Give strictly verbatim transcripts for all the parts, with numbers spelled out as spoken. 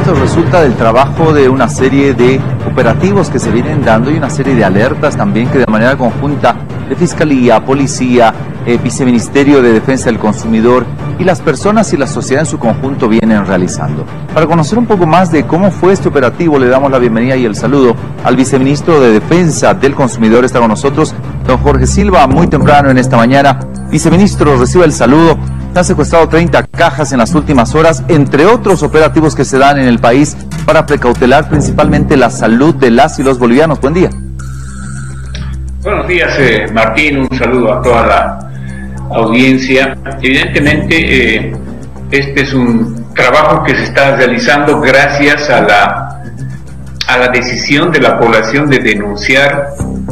Esto resulta del trabajo de una serie de operativos que se vienen dando y una serie de alertas también que de manera conjunta de Fiscalía, Policía, eh, Viceministerio de Defensa del Consumidor y las personas y la sociedad en su conjunto vienen realizando. Para conocer un poco más de cómo fue este operativo, le damos la bienvenida y el saludo al Viceministro de Defensa del Consumidor. Está con nosotros don Jorge Silva, muy temprano en esta mañana. Viceministro, reciba el saludo. Se han secuestrado treinta cajas en las últimas horas, entre otros operativos que se dan en el país para precautelar principalmente la salud de las y los bolivianos. Buen día. Buenos días, eh, Martín. Un saludo a toda la audiencia. Evidentemente, eh, este es un trabajo que se está realizando gracias a la, a la decisión de la población de denunciar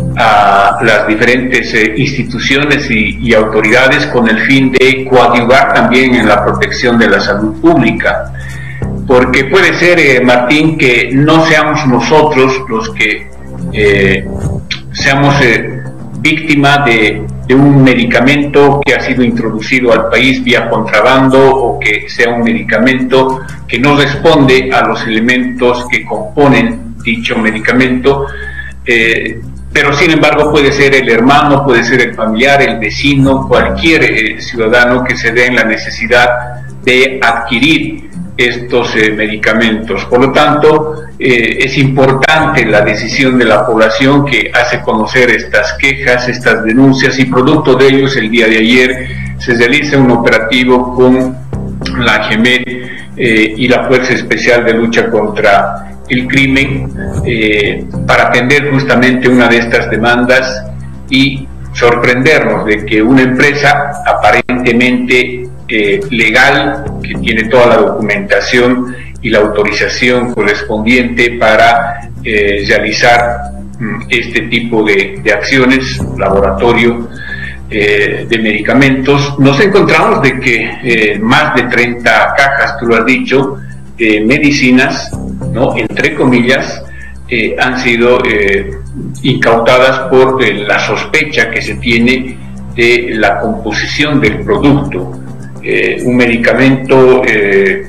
a las diferentes eh, instituciones y, y autoridades con el fin de coadyuvar también en la protección de la salud pública. Porque puede ser, eh, Martín, que no seamos nosotros los que eh, seamos eh, víctima de, de un medicamento que ha sido introducido al país vía contrabando, o que sea un medicamento que no responde a los elementos que componen dicho medicamento, eh, pero sin embargo puede ser el hermano, puede ser el familiar, el vecino, cualquier eh, ciudadano que se dé en la necesidad de adquirir estos eh, medicamentos. Por lo tanto, eh, es importante la decisión de la población que hace conocer estas quejas, estas denuncias, y producto de ellos el día de ayer se realiza un operativo con la GEMET eh, y la Fuerza Especial de Lucha contra el Crimen eh, para atender justamente una de estas demandas y sorprendernos de que una empresa aparentemente eh, legal, que tiene toda la documentación y la autorización correspondiente para eh, realizar mm, este tipo de, de acciones, laboratorio eh, de medicamentos, nos encontramos de que eh, más de treinta cajas, tú lo has dicho, de medicinas, ¿no?, entre comillas, eh, han sido eh, incautadas por eh, la sospecha que se tiene de la composición del producto. Eh, un medicamento eh,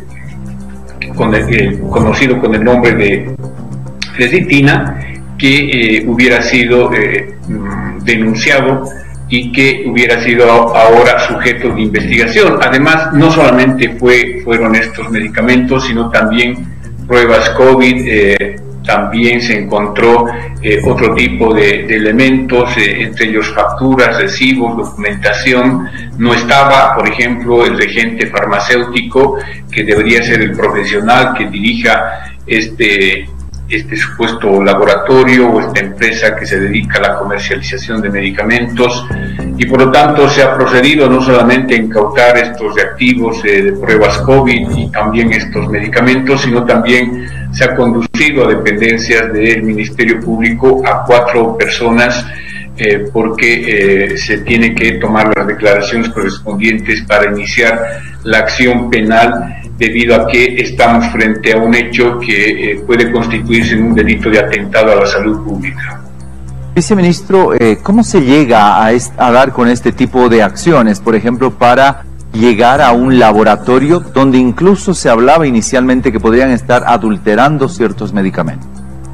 con el, eh, conocido con el nombre de flexitina, que eh, hubiera sido eh, denunciado y que hubiera sido ahora sujeto de investigación. Además, no solamente fue, fueron estos medicamentos, sino también pruebas COVID, eh, también se encontró eh, otro tipo de, de elementos, eh, entre ellos facturas, recibos, documentación. No estaba, por ejemplo, el regente farmacéutico, que debería ser el profesional que dirija este, este supuesto laboratorio o esta empresa que se dedica a la comercialización de medicamentos, y por lo tanto se ha procedido no solamente a incautar estos reactivos eh, de pruebas COVID y también estos medicamentos, sino también se ha conducido a dependencias del Ministerio Público a cuatro personas eh, porque eh, se tiene que tomar las declaraciones correspondientes para iniciar la acción penal, debido a que estamos frente a un hecho que eh, puede constituirse en un delito de atentado a la salud pública. Viceministro, eh, ¿cómo se llega a, a dar con este tipo de acciones, por ejemplo, para llegar a un laboratorio donde incluso se hablaba inicialmente que podrían estar adulterando ciertos medicamentos?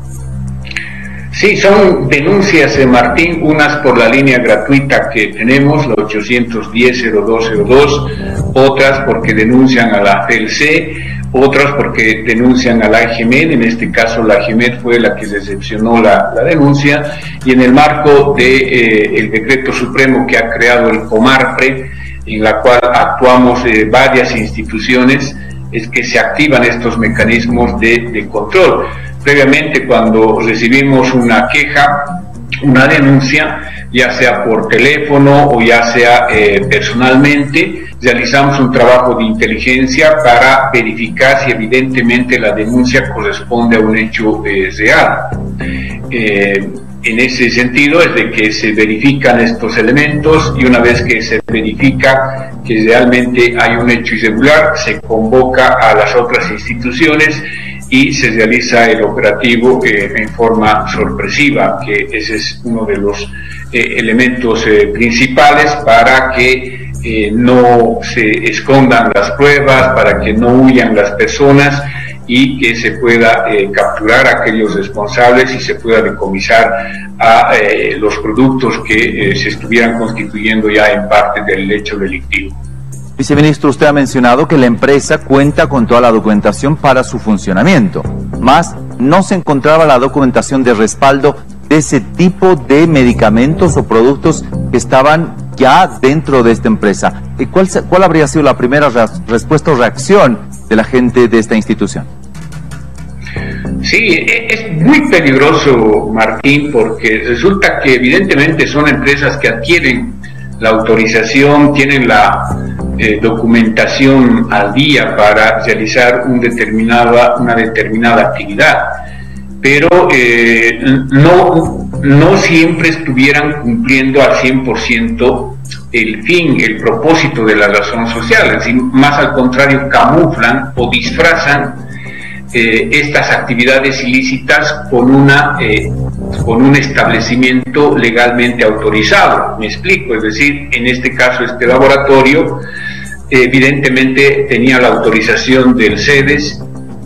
Sí, son denuncias, eh, Martín, unas por la línea gratuita que tenemos, la ochocientos diez cero dos cero dos, otras porque denuncian a la F E L C, otras porque denuncian a la GEMET. En este caso la GEMET fue la que recepcionó la, la denuncia, y en el marco de eh, el decreto supremo que ha creado el COMARPRE, en la cual actuamos eh, varias instituciones, es que se activan estos mecanismos de, de control. Previamente, cuando recibimos una queja, una denuncia, ya sea por teléfono o ya sea eh, personalmente, realizamos un trabajo de inteligencia para verificar si evidentemente la denuncia corresponde a un hecho eh, real. Eh, en ese sentido es de que se verifican estos elementos, y una vez que se verifica que realmente hay un hecho irregular, se convoca a las otras instituciones y se realiza el operativo eh, en forma sorpresiva, que ese es uno de los eh, elementos eh, principales para que eh, no se escondan las pruebas, para que no huyan las personas y que se pueda eh, capturar a aquellos responsables y se pueda decomisar a eh, los productos que eh, se estuvieran constituyendo ya en parte del hecho delictivo. Viceministro, usted ha mencionado que la empresa cuenta con toda la documentación para su funcionamiento, más no se encontraba la documentación de respaldo de ese tipo de medicamentos o productos que estaban ya dentro de esta empresa. ¿Cuál, cuál habría sido la primera respuesta o reacción de la gente de esta institución? Sí, es muy peligroso, Martín, porque resulta que evidentemente son empresas que adquieren la autorización, tienen la eh, documentación al día para realizar un determinada, una determinada actividad, pero eh, no, no siempre estuvieran cumpliendo al cien por ciento el fin, el propósito de la razón social, es decir, más al contrario, camuflan o disfrazan Eh, estas actividades ilícitas con una eh, con un establecimiento legalmente autorizado. Me explico, es decir, en este caso este laboratorio eh, evidentemente tenía la autorización del SEDES,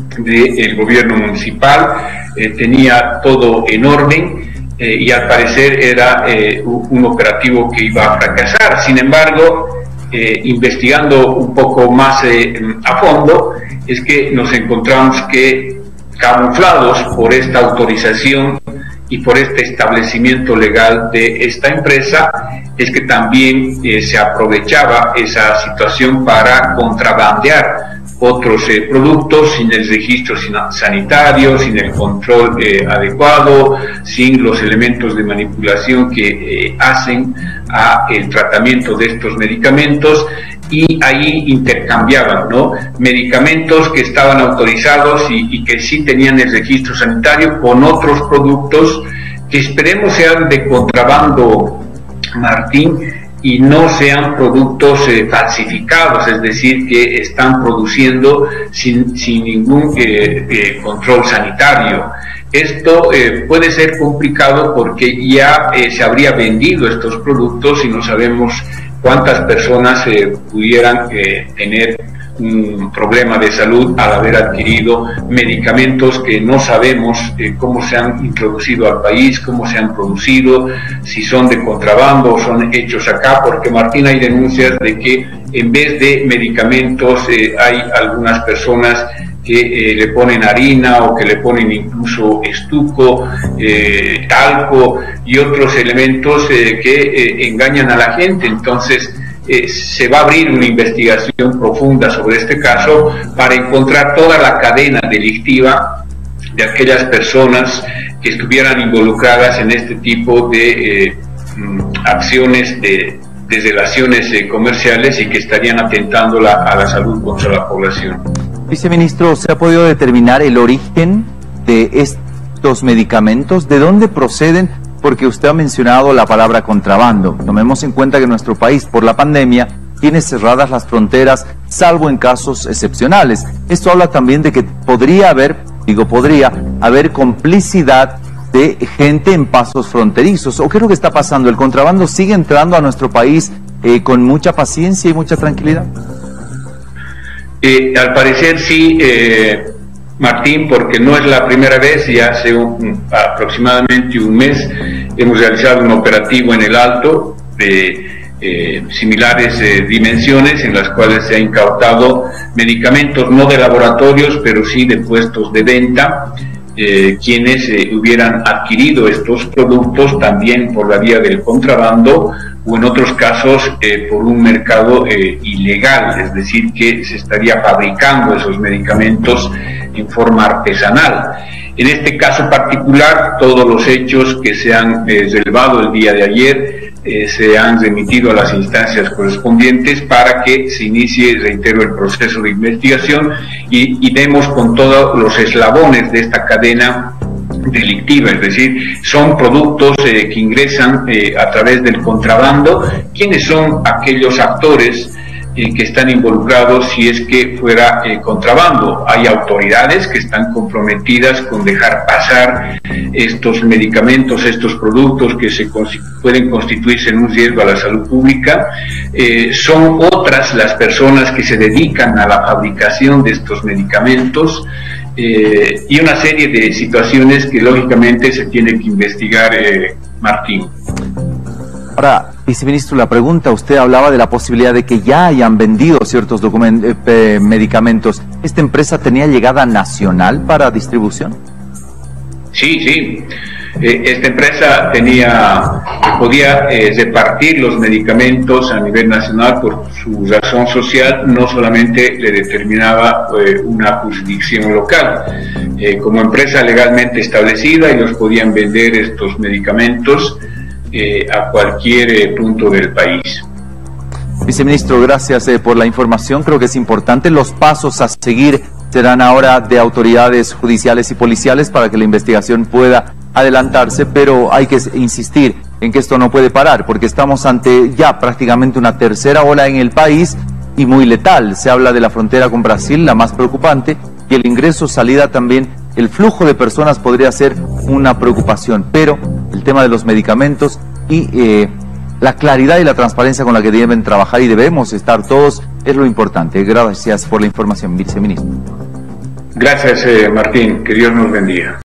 del gobierno municipal, eh, tenía todo en orden eh, y al parecer era eh, un operativo que iba a fracasar. Sin embargo, eh, investigando un poco más eh, a fondo, es que nos encontramos que camuflados por esta autorización y por este establecimiento legal de esta empresa, es que también eh, se aprovechaba esa situación para contrabandear otros eh, productos sin el registro sanitario, sin el control eh, adecuado, sin los elementos de manipulación que eh, hacen a el tratamiento de estos medicamentos, y ahí intercambiaban, ¿no?, medicamentos que estaban autorizados y, y que sí tenían el registro sanitario con otros productos que esperemos sean de contrabando, Martín, y no sean productos eh, falsificados, es decir, que están produciendo sin, sin ningún eh, eh, control sanitario. Esto eh, puede ser complicado porque ya eh, se habría vendido estos productos y no sabemos cuántas personas eh, pudieran eh, tener un problema de salud al haber adquirido medicamentos que no sabemos eh, cómo se han introducido al país, cómo se han producido, si son de contrabando o son hechos acá, porque, Martín, hay denuncias de que en vez de medicamentos eh, hay algunas personas que eh, le ponen harina o que le ponen incluso estuco, eh, talco y otros elementos eh, que eh, engañan a la gente. Entonces eh, se va a abrir una investigación profunda sobre este caso para encontrar toda la cadena delictiva de aquellas personas que estuvieran involucradas en este tipo de eh, acciones de, de relaciones eh, comerciales y que estarían atentando la, a la salud contra la población. Viceministro, ¿se ha podido determinar el origen de estos medicamentos? ¿De dónde proceden? Porque usted ha mencionado la palabra contrabando. Tomemos en cuenta que nuestro país, por la pandemia, tiene cerradas las fronteras, salvo en casos excepcionales. Esto habla también de que podría haber, digo podría, haber complicidad de gente en pasos fronterizos. ¿O qué es lo que está pasando? ¿El contrabando sigue entrando a nuestro país eh, con mucha paciencia y mucha tranquilidad? Eh, al parecer sí, eh, Martín, porque no es la primera vez, y hace un, aproximadamente un mes hemos realizado un operativo en el Alto de eh, similares eh, dimensiones, en las cuales se ha incautado medicamentos no de laboratorios, pero sí de puestos de venta, eh, quienes eh, hubieran adquirido estos productos también por la vía del contrabando, o en otros casos eh, por un mercado eh, ilegal, es decir, que se estaría fabricando esos medicamentos en forma artesanal. En este caso particular, todos los hechos que se han eh, relevado el día de ayer eh, se han remitido a las instancias correspondientes para que se inicie, reitero, el proceso de investigación y, y demos con todos los eslabones de esta cadena delictiva, es decir, son productos eh, que ingresan eh, a través del contrabando. ¿Quiénes son aquellos actores eh, que están involucrados si es que fuera eh, contrabando? Hay autoridades que están comprometidas con dejar pasar estos medicamentos, estos productos que se pueden constituirse en un riesgo a la salud pública. Eh, son otras las personas que se dedican a la fabricación de estos medicamentos. eh, y una serie de situaciones que lógicamente se tiene que investigar, eh, Martín. Ahora, viceministro, la pregunta, usted hablaba de la posibilidad de que ya hayan vendido ciertos eh, medicamentos. ¿Esta empresa tenía llegada nacional para distribución? Sí, sí. Eh, esta empresa tenía, podía eh, repartir los medicamentos a nivel nacional por su razón social, no solamente le determinaba eh, una jurisdicción local. Eh, como empresa legalmente establecida, ellos podían vender estos medicamentos eh, a cualquier eh, punto del país. Viceministro, gracias eh, por la información. Creo que es importante. Los pasos a seguir serán ahora de autoridades judiciales y policiales para que la investigación pueda adelantarse, pero hay que insistir en que esto no puede parar, porque estamos ante ya prácticamente una tercera ola en el país y muy letal. Se habla de la frontera con Brasil, la más preocupante, y el ingreso, salida también, el flujo de personas podría ser una preocupación, pero el tema de los medicamentos y eh, la claridad y la transparencia con la que deben trabajar y debemos estar todos es lo importante. Gracias por la información, viceministro. Gracias, eh, Martín. Que Dios nos bendiga.